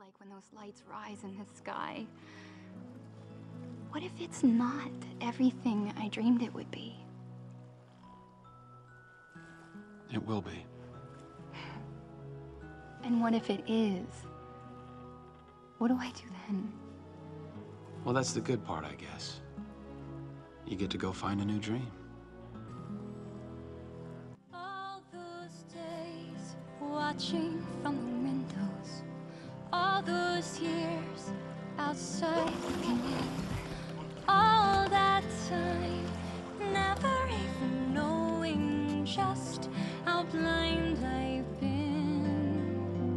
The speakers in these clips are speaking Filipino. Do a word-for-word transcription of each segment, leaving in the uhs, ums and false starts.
like when those lights rise in the sky? What if it's not everything I dreamed it would be? It will be. And what if it is? What do I do then? Well, that's the good part, I guess. You get to go find a new dream. All those days watching from the windows, all those years outside looking in, all that time never even knowing just how blind I've been.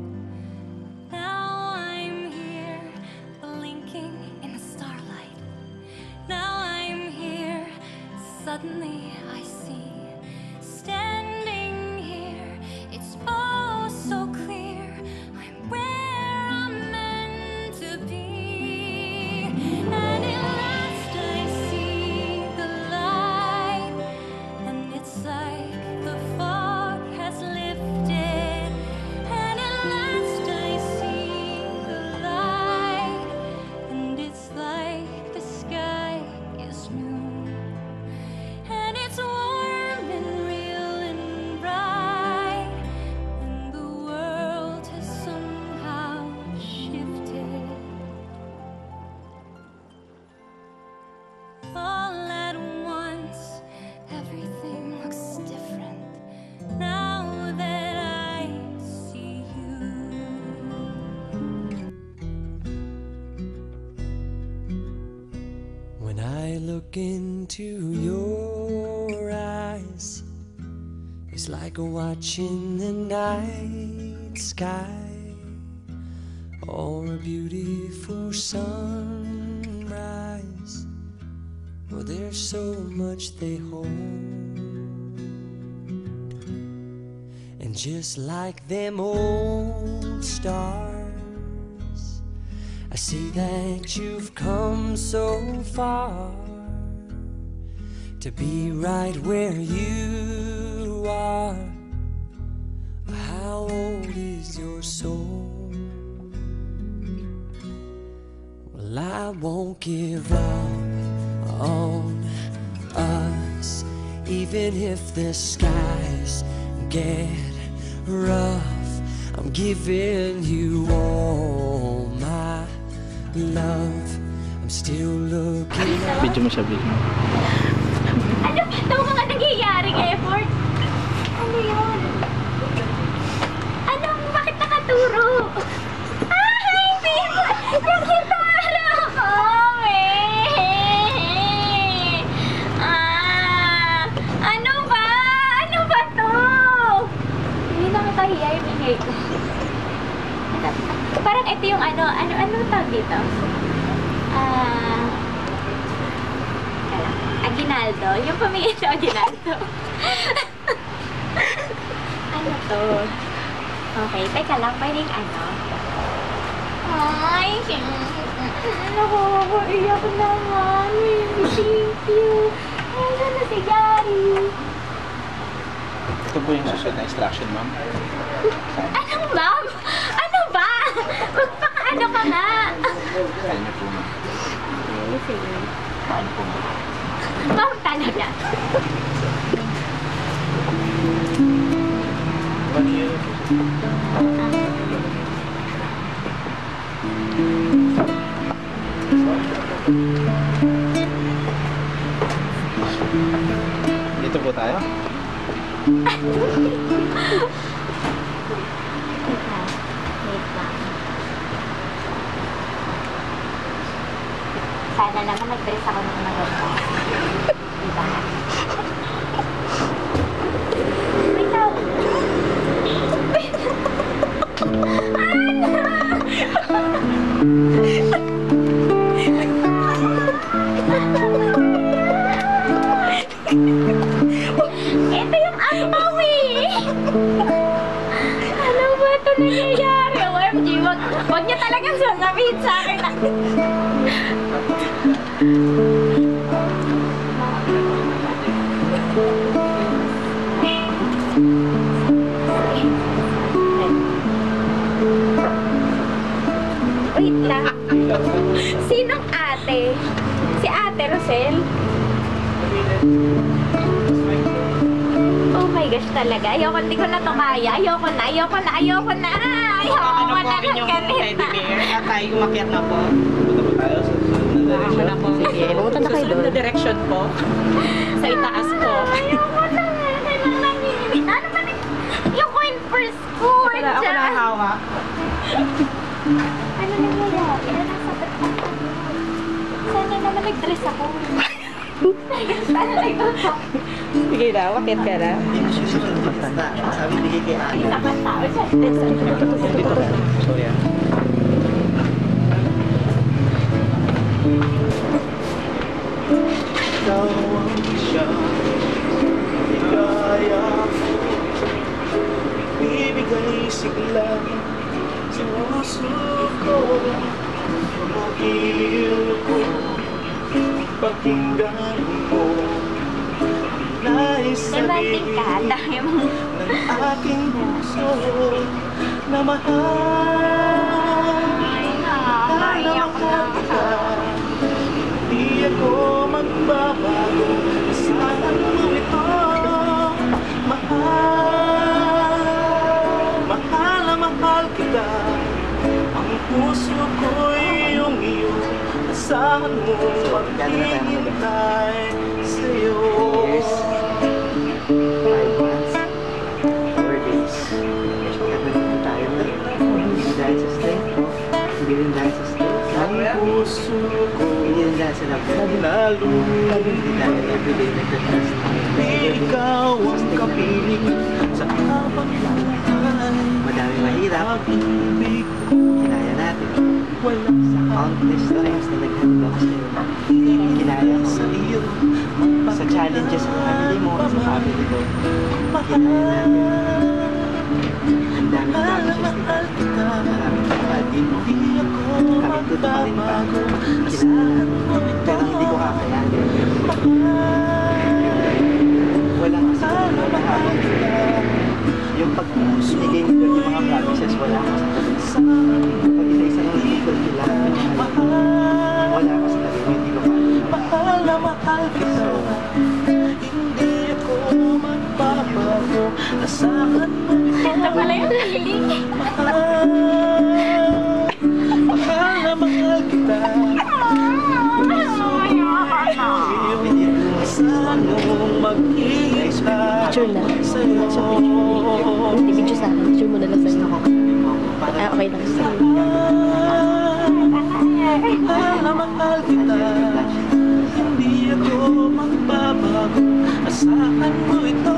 Now I'm here blinking in the starlight. Now I'm here, suddenly I see, standing here, it's all so clear, I'm where I'm meant to be. And at last I see the light, and it's like the fog has lifted. And at last I see the light, and it's like the sky is new. And it's warm and real and bright, and the world has somehow shifted. All at once, everything looks different now that I see you. When I look into your eyes, it's like watching the night sky or a beautiful sunrise. Well, there's so much they hold, and just like them old stars, I see that you've come so far to be right where you are. How old is your soul? Well, I won't give up on us, even if the skies get rough. I'm giving you all my love. I'm still looking up. Video mo siya, video mo. Ano ba ito mga nangyayaring effort? Ano yun? Anong, bakit nakaturo? Ay, babe! Nakituro ko! Eh! Ah! Ano ba? Ano ba to? Hindi na makahiya yung ingay ko. Parang ito yung ano, ano, ano tawag dito? Ah... Aguinaldo. Yung pamilya sa Aguinaldo. Ano to? Okay, teka lang. Pwedeng ano? Ay, nakakaiyak naman. Thank you. Ayan na si Gary. Ito po yung susunod na instruction, ma'am. Anong ma'am? Ano ba? Magpaka-ano ka nga? Kaya niyo po, ma'am. Okay, sige. Paano po, ma'am? Ma'am talaga. Dito po tayo. Wait lang. Wait lang. Sana naman nag-dress ako ng maganda. Diba? Wait lang. Ito yung amaw eh! Ano ba ito nangyayari? O M G, wag, wag niya talagang sasabihin sa akin na... Wait lang. Sinong ate? Si Ate Rosel? Oh my gosh talaga. Ayoko, hindi ko na to kaya. Ayoko na, ayoko na, ayoko na. Ayoko Ano po na ang inyong ng teddy ganito. bear? At tayo umakyat na po. Punta po tayo sa susunod na Ako direction. na po. Sige, pumunta na kayo doon. Susunod na direction po. Sa itaas po. Ayoko na. Kailangan nanginginig. Ano ba na? Yung coin purse ko. Ako na, ako na hawak. Ano nangyayari? Ano nasa ba't ako? Sana naman nag-dress ako. Sana nag-dress ako. Sige na, umakyat ka na. Sabi bigay kay Ana. Isa pa tao siya. Dito na. So yan. Ikaw ang siyang ligaya, bibigay sigla sa puso ko, pag-ibig ko, pakinggan mo. Nais Romantic ka. sabihin Dami mo. ng aking puso na mahal. Ay, nakakaiyak na. Di ako magbabago, asahan mo ito. Mahal, mahal na mahal kita. Ang puso ko'y iyong iyo, asahan mo maghihintay sa'yo. Five months, four days. Gagawin tayo na. Hindi dahil sa strength mo, hindi rin dahil sa strength. Ang puso ko Hindi rin dahil sa love. lalo, Hindi dahil everyday nagtatrust. ikaw ang kapiling sa habang buhay. Madami mahirap, Pag-ibig ko kinaya natin. walang Sa countless times na naghandog sa'yo, kinaya mo. sa iyo. Sa challenges sa family mo, sa family ko, Mahal, ang dami mahal na challenges mahal kita. Maraming kapatid mo. Di ako Kahit tuto pa rin pa. magbabago, Kinaya asahan mo natin. ito. Pero hindi ko kakayanin. Walang Mahal na mahal kasalanan. kita. Yung pag binigay ni Lord yung mga promises, wala ka sa tabi. Pag isa-isa nang nag-fulfill lahat ng mahal, Mahal, wala ka sa tabi mo, hindi ko kaya. mahal na mahal kita. Hindi ako magbabago, asahan mo ito. Ito pala yung feeling. Mahal, mahal na mahal kita. Asahan mong mag-iisa sa'yo. Hindi video sa akin. Picture mo na lang sa'yo. Ah, okay lang. Mahal na mahal kita. Hindi ako magbabago, asahan mo ito.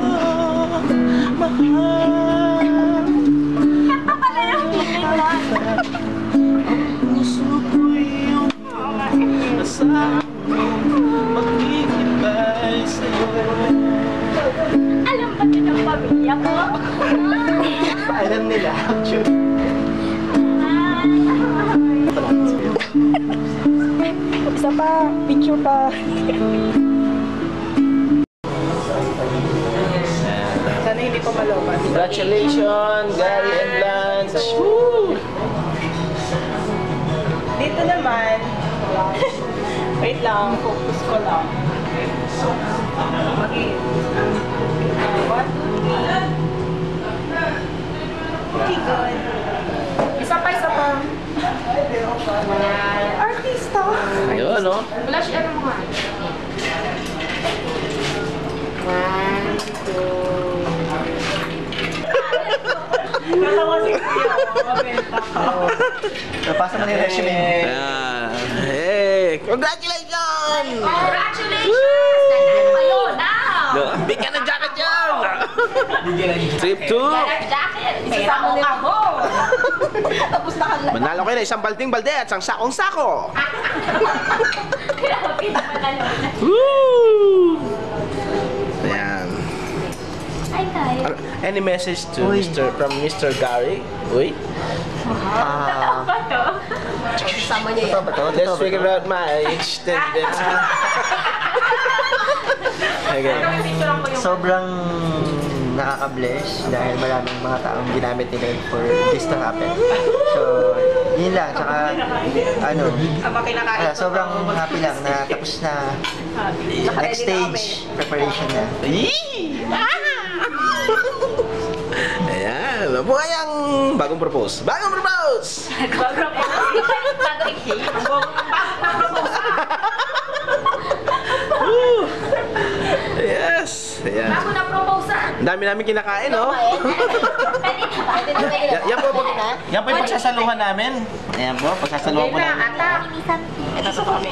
Mahal, Ito pala yung feeling na. ang puso ko'y iyong asahan mo, maghihintay sa'yo. Alam ba din ang pamilya ko? Alam nila, actually. Isa pa. Picture pa. Sana hindi pa malobat. Congratulations, Gary and Lance. Woo! Dito naman. Wait lang, focus ko lang. Okay. One, two, three. Okay, good. Isa pa, isa pa. Artista. Ayun, no? Blush, ano mo nga? One, two. Natawa si Kuya. Mabenta ka. Napasa mo na yung resume. Ayan. Hey! Congratulations! Congratulations! Nanalo kayo now! No, bigyan ng jacket yan! Trip two! Jacket! Isasama mo ako! Tapos na ka lang. Manalo kayo na isang balting balde at isang sakong sako! Grabe naman na na. Woo! Ayan. Ay, tayo. Ano- Any message to Uy. Mister from Mister Gary? Uy? Ah, Ba to? Kasama niya totoo ba to? Let's Totoo ba figure to? out my age. Then, then. Okay. Picture ko yung... Sobrang nakaka-bless dahil maraming mga taong ginamit ni Lord for this to happen. So, yun lang. Tsaka, ano, uh, sobrang happy lang na tapos na next stage preparation na. Ayan, mabuhay ang bagong propose. Bagong propose! Bagong propose. Bagong propose. Yes! Ayan. Bago na propose ah. Ang dami namin kinakain, no? Pwede Yan po, yan po yung pagsasaluhan namin. Ayan po, pagsasaluhan po namin. Ito sa kami.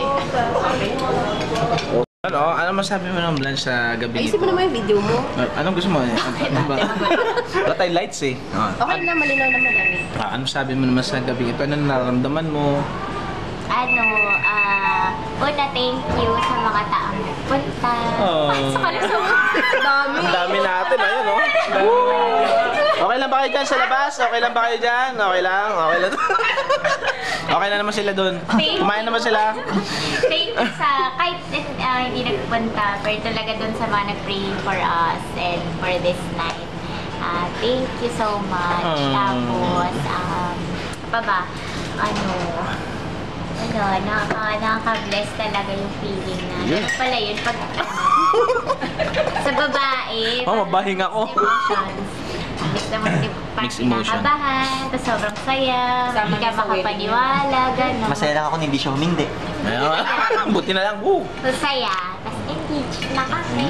Ano, ano masabi mo ng Blanche sa gabi Ayusin mo naman yung video mo. Anong gusto mo? Ano ba? Wala tayong lights eh. Oh. Okay na, malinaw naman namin. Ah, ano sabi mo naman sa gabi ito? Ano nararamdaman mo? Ano, ah, una thank you sa mga taong nagpunta. Oh. Sa kalusong. Dami. Ang dami natin, ayun oh. Okay lang ba kayo dyan sa labas? Okay lang ba kayo dyan? Okay lang, okay lang. Okay na naman sila doon. Kumain naman sila. Thank you sa, kahit uh, hindi nagpunta, pero talaga doon sa mga nag-pray for us and for this night. Uh, thank you so much. Hmm. Tapos, um, pa ba, ano, ano, nakaka, nakaka-bless talaga yung feeling na. Yeah. Ano pala yun? Pag, sa babae, Oh, mabahing ako. emotions. Mixed emotion. Mixed emotion. Kinakabahan, tapos sobrang saya, hindi ka makapaniwala, gano'n. Masaya lang ako na hindi siya humindi. Ayun. Buti na lang. Woo! So, saya, tapos engaged na kami.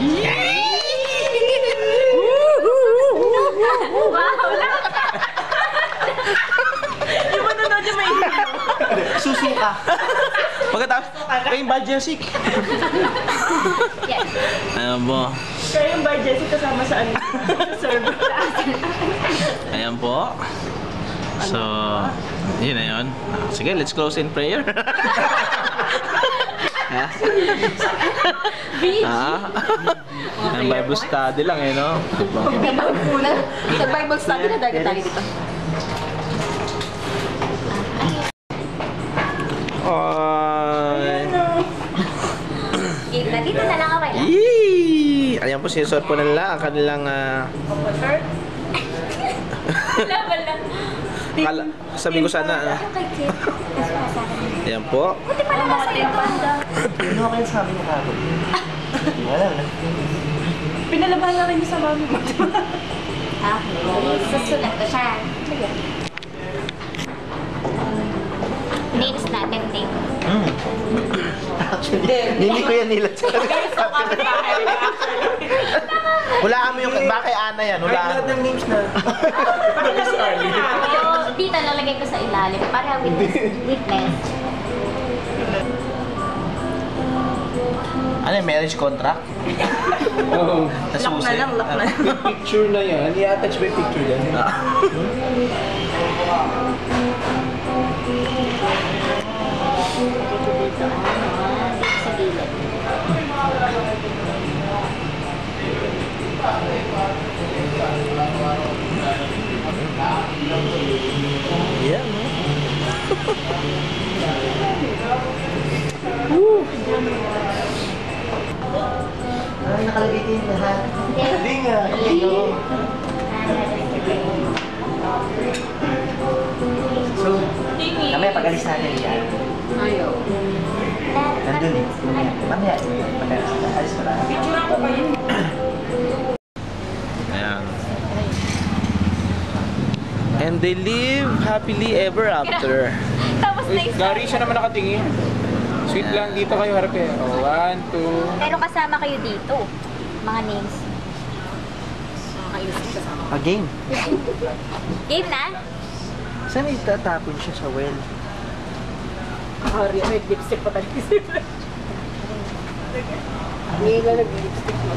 Wow, lang! Yung manonood yung may Susuka. Pagkatapos, kayo yung bad Jessic. Yes. Ayan po. Kaya yung budget kasama sa ano? Server. Ayan po. So, yun na yun. Sige, let's close in prayer. Ha? Ha? Ang Bible study lang eh, no? Diba? Sa Bible study na dagat tayo dito. Ay. Dito, dito na lang ako lang. Yee! Ayan po, sinusot po nila ang kanilang ah, Laban lang. kala, sabihin ko sana ah. Kay Kate. Tapos para sa akin. Ayan po. Buti pala nasa iyo banda. Ano ako yung sabi niya kagod? Wala na. Pinalabahan na rin niyo sa mami mo. Okay, susulat ko siya. Sige. Names natin, Dave. Hmm. Actually, hindi ko yan nilat sa Hulaan mo yung, baka kay Ana yan, hulaan mo. ng names na. Oh, dito lalagay ko sa ilalim para witness. Witness. Ano yung marriage contract? Oo. Lock na lang, lock na lang. Picture na yan. I-attach ba yung picture yan? Dito, ah, dito sa gilid. Yeah, no? Ay, nakalagay din lahat. Hindi nga. Hindi. So, mamaya pag-alis natin yan. Ayaw. Nandun eh. Mamaya, pag-alis na. Alis na lang. Ayan. And they live happily ever after. Tapos na isa. Gary, siya naman nakatingin. Sweet lang dito kayo harap eh. Oh, one, two. Pero kasama kayo dito. Mga names. Ah, game. Game na? Saan itatapon siya sa well? Hari, may lipstick pa tayo. Hindi nga nag-lipstick mo.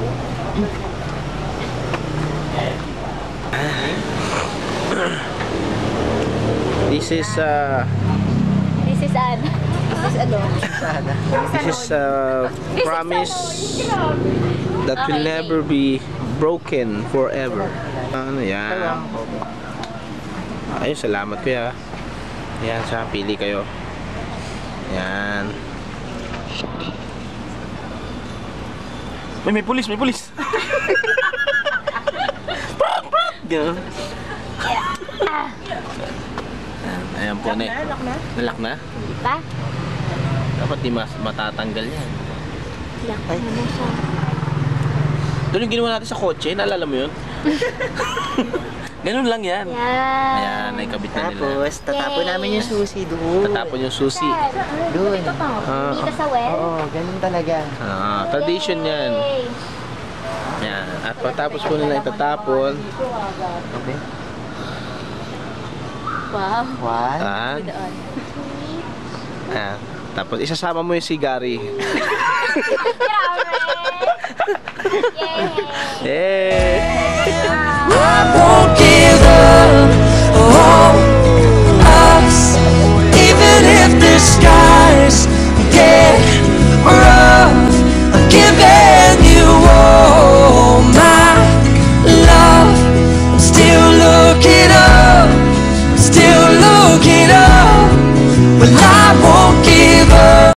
This is uh This is Anne. Tapos ano? Sana. this is a promise that will Okay. never be broken forever. Ano yan? Ayun, salamat kuya. Yan, sa pili kayo. Yan. May, may pulis, may pulis. Ganun. Ayan po, ne. Lock na? Nalak na? Di ba? Dapat di mas matatanggal yan. Lock na na siya. Doon yung ginawa natin sa kotse, naalala mo yun? Ganun lang yan. Yan. Ayan, naikabit na nila. Tapos, tatapon Yay. namin yung susi doon. Tatapon yung susi. Doon. Ito pa. Ah. Dito sa well. Oo, ganun talaga. Ah, tradition yan. Yay. Yan. At pagtapos po nila itatapon. Okay. Wow. One. Ah, Doon. ayan. Tapos isasama mo yung si Gary. Grabe. Yay. Yay! I won't give up on us, even if the sky